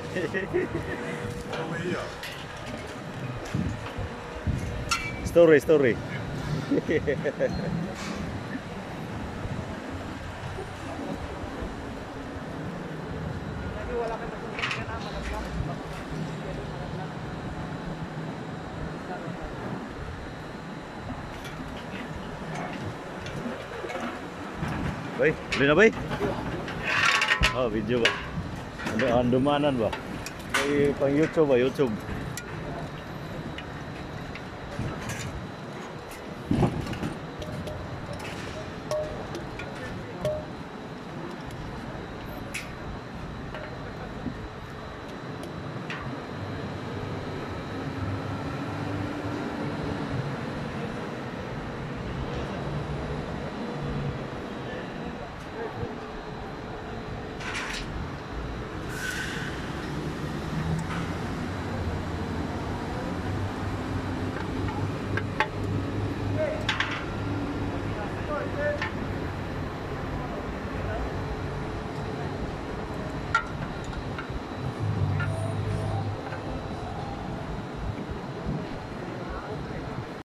Story, story. Bay, beli na bay? Oh, video ba? Ano, andumanan ba? May pang YouTube ba? YouTube.